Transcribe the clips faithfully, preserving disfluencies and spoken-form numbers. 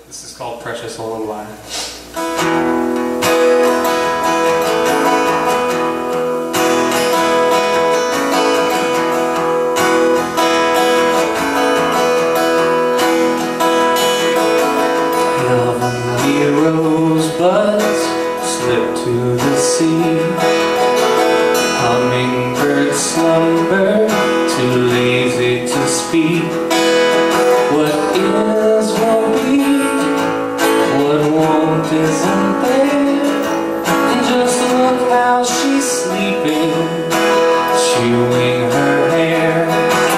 This is called Precious Lullaby. Heavenly rosebuds slip to the sea. Hummingbirds slumber, too lazy to speak. What is will be, what won't isn't there. And just look how she's sleeping, chewing her hair.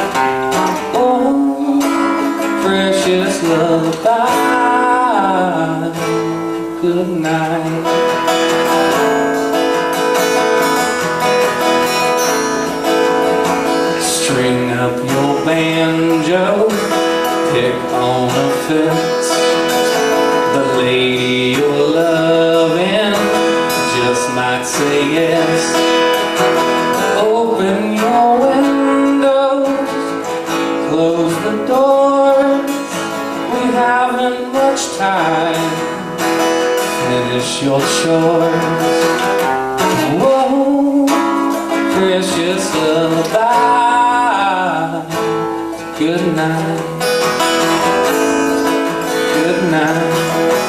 Oh, precious lullaby, good night. String up your banjo, pick on a fence. The lady you're loving just might say yes. Open your windows, close the doors. We haven't much time. Finish your chores. Whoa, precious lullaby, good night, good night.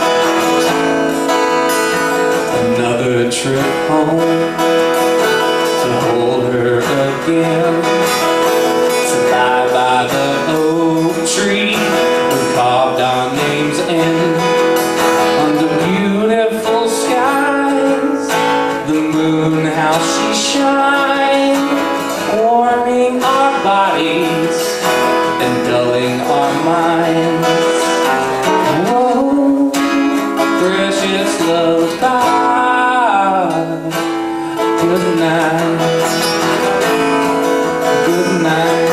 Another trip home to hold her again, to lie by the oak tree we carved our names in. Under beautiful skies, the moon how she shines, warming our bodies and dulling our minds. Whoa, precious lullaby, good night, good night.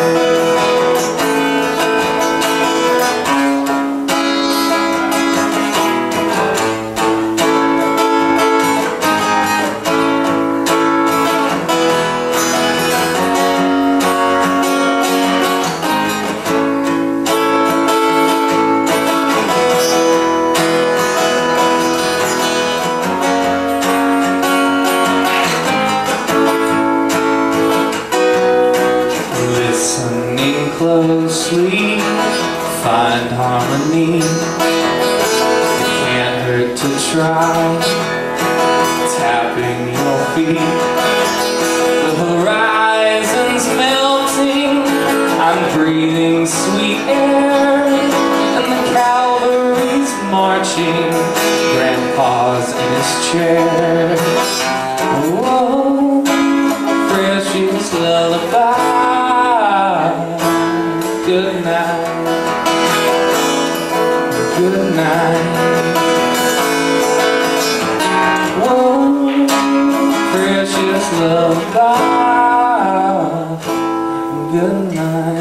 Listening closely, find harmony. It can't hurt to try, tapping your feet. The horizon's melting, I'm breathing sweet air, and the cavalry's marching, Grandpa's in his chair. Whoa, precious lullaby, good night, good night. Whoa, precious lullaby, good night.